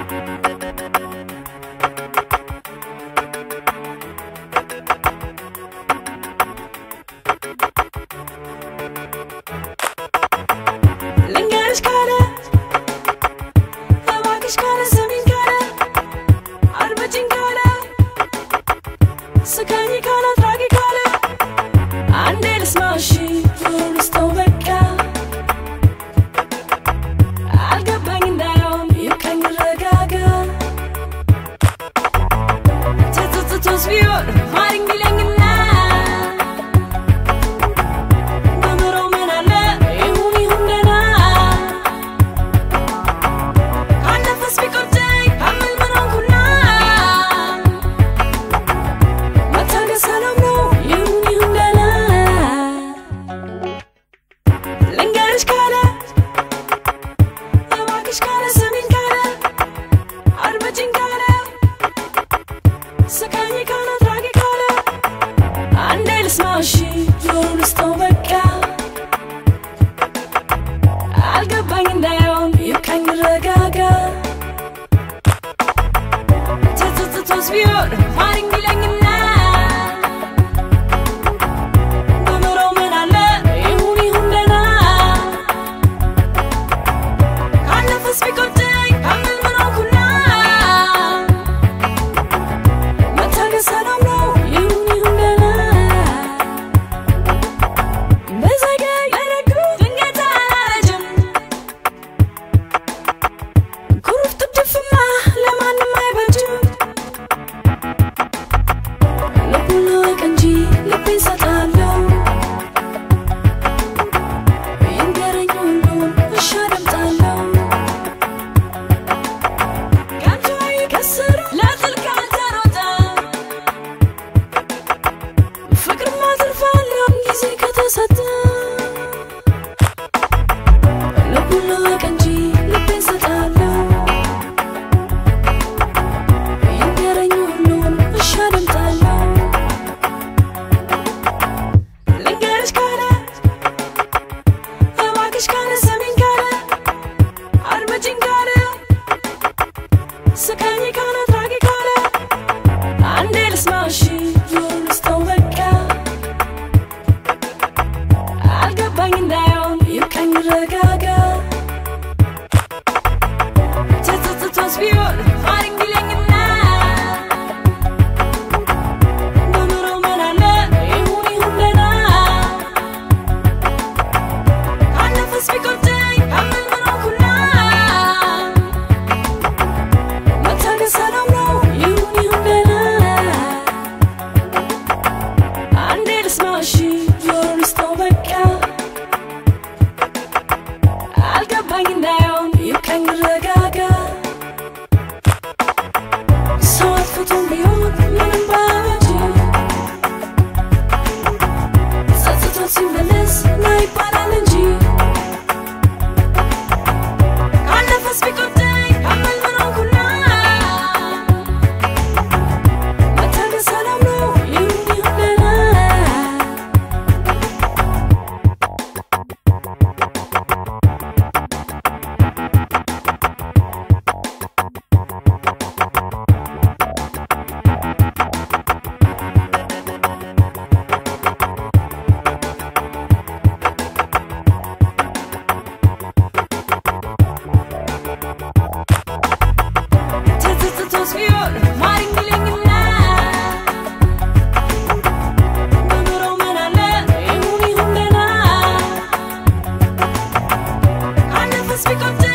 ልንገርሽ ካለ እባክሽ ካለ ስሚኝ ካለ አድምጪኝ ካለ ስካኝ ካለ አትራቂ ካለ አንዴ ልስማሽ ልስጠው በቃ አልገባኝ እንዳይሆን ይብቃኝ ልረጋጋ ተፀፅቶስ ቢሆን ማሪኝ ቢለኝና ብምረው ምን አለ ይሁን ደህና ካለፈስ ቢቆጨኝ ምን ሆንኩና መታገስ ነው ይሁን ደህና ልንገርሽ ካለ እባክሽ ካለ ስሚኝ ካለ አድምጪኝ ካለ ስካኝ ካለ አትራቂ ካለ አንዴ ልስማሽ ልስጠው በቃ አልገባኝ እንዳይሆን ይብቃኝ ልረጋጋ ተፀፅቶስ ቢሆን ማሪኝ ቢለኝና ብምረው ምን አለ ይሁን ደህና ካለፈስ ቢቆጨኝ ምን ሆንኩና መታገስ ነው ይሁን ደህና ብዘገይ ለደጉ ድንገት አላረጅም ኩርፍት ድፍማ ለማንም አይበጅም ልቡን ልወቅ እንጂ ልቤን ሰጣለሁ ይንገረኝ ሁሉን እሺ አደምጣለሁ ከንቱ አይከስር ለጥልቅ አልተሮጠ ፍቅር ማትርፋለሁ ጊዜ ከተሰጠ ልቡን ልወቅ እንጂ ልቤን ሰጣለሁ ይንገረኝ ሁሉን እሺ አደምጣለሁ ልንገርሽ ካለ እባክሽ ካለ ስሚኝ ካለ አድምጪኝ ካለ ስካኝ ካለ አትራቂ ካለ አንዴ ልስማሽ ልስጠው በቃ አልገባኝ እንዳይሆን ይብቃኝ ልረጋጋ ተፀፅቶስ ቢሆን ማሪኝ ቢለኝና ብምረው ምን አለ ይሁን ደህና ካለፈስ ቢቆጨኝ ምን ሆንኩና መታገስ ነው ይሁን ደህና አንዴ ልስማሽ ልስጠው በቃ አልገባኝ እንዳይሆን ይብቃኝ ልረጋጋ ሰው አጥፍቶም ቢሆን ምንም ባያበጅ ጸጽቶት ሲመለስ ና ይባላል እንጂ ካለፈስ ቢቆጨኝ ምን ሆንኩና መታገስ ነው ይሁን ደህና ተፀፅቶስ ቢሆን ማሪኝ ቢለኝና ብምረው ምን አለ ይሁን ደህና ካለፈስ ቢቆጨኝ